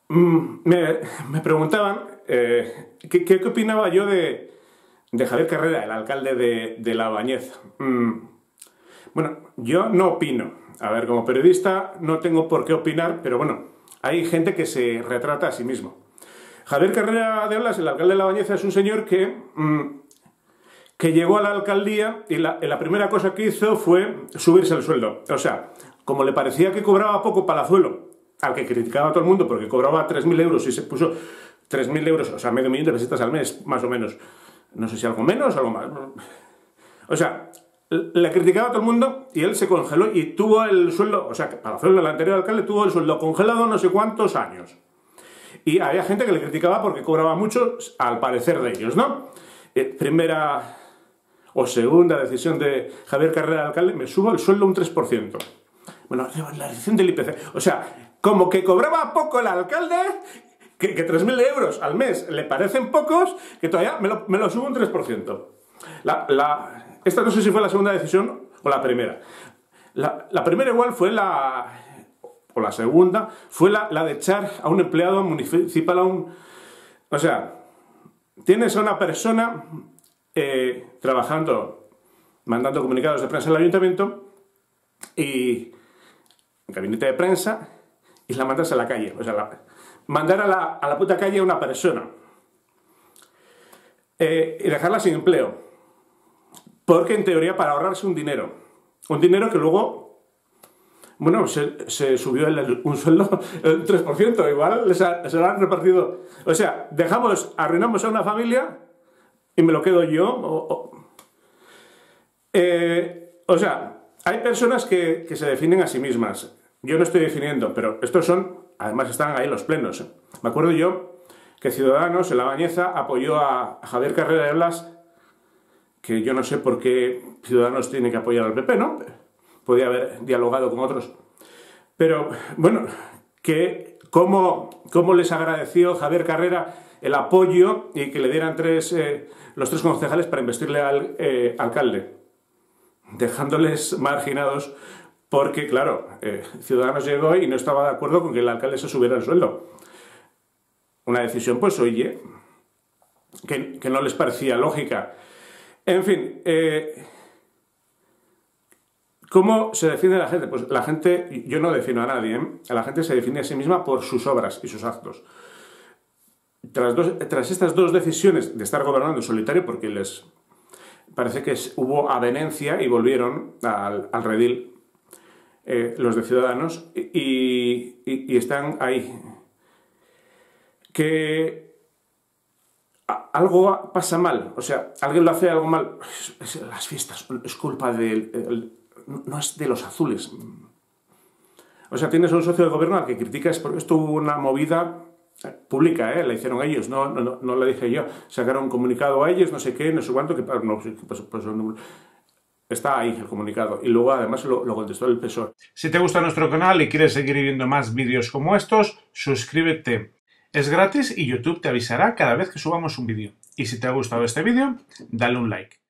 Me preguntaban qué opinaba yo de Javier Carrera, el alcalde de La Bañeza. Bueno, yo no opino. A ver, como periodista no tengo por qué opinar, pero bueno, hay gente que se retrata a sí mismo. Javier Carrera de Blas, el alcalde de La Bañeza, es un señor que llegó a la alcaldía y la primera cosa que hizo fue subirse el sueldo. O sea, como le parecía que cobraba poco Palazuelo, al que criticaba a todo el mundo porque cobraba 3.000 euros y se puso 3.000 euros, o sea, medio millón de pesetas al mes, más o menos. No sé si algo menos o algo más. O sea, le criticaba a todo el mundo y él se congeló y tuvo el sueldo, o sea, Palazuelo, el anterior alcalde, tuvo el sueldo congelado no sé cuántos años. Y había gente que le criticaba porque cobraba mucho, al parecer de ellos, ¿no? Primera o segunda decisión de Javier Carrera, alcalde, me subo el sueldo un 3%. Bueno, la decisión del IPC. O sea, como que cobraba poco el alcalde, que 3.000 euros al mes le parecen pocos, que todavía me lo subo un 3%. Esta no sé si fue la segunda decisión o la primera. La primera igual fue o la segunda, fue la de echar a un empleado municipal O sea, tienes a una persona trabajando, mandando comunicados de prensa al ayuntamiento y en gabinete de prensa y la mandas a la calle. O sea, mandar a la puta calle a una persona y dejarla sin empleo. Porque en teoría para ahorrarse un dinero que luego, bueno, se subió un sueldo el 3%, igual se lo han repartido. O sea, arruinamos a una familia y me lo quedo yo. O sea, hay personas que se definen a sí mismas. Yo no estoy definiendo, pero estos son, además están ahí los plenos. Me acuerdo yo que Ciudadanos en La Bañeza apoyó a Javier Carrera de Blas, que yo no sé por qué Ciudadanos tiene que apoyar al PP, ¿no? Podía haber dialogado con otros. Pero, bueno, ¿cómo les agradeció Javier Carrera el apoyo y que le dieran los tres concejales para investirle al alcalde? Dejándoles marginados porque, claro, Ciudadanos llegó y no estaba de acuerdo con que el alcalde se subiera el sueldo. Una decisión, pues, oye, que no les parecía lógica. En fin, ¿cómo se define la gente? Pues la gente, yo no defino a nadie, ¿eh? La gente se define a sí misma por sus obras y sus actos. Tras estas dos decisiones de estar gobernando en solitario, porque les parece que hubo avenencia y volvieron al redil los de Ciudadanos y están ahí. Que algo pasa mal, o sea, alguien lo hace algo mal, las fiestas, es culpa no es de los azules. O sea, tienes a un socio de gobierno al que criticas porque esto hubo una movida pública, la hicieron ellos, no la dije yo. Sacaron un comunicado a ellos, no sé qué, no sé cuánto, está ahí el comunicado. Y luego además lo contestó el PSOE. Si te gusta nuestro canal y quieres seguir viendo más vídeos como estos, suscríbete. Es gratis y YouTube te avisará cada vez que subamos un vídeo. Y si te ha gustado este vídeo, dale un like.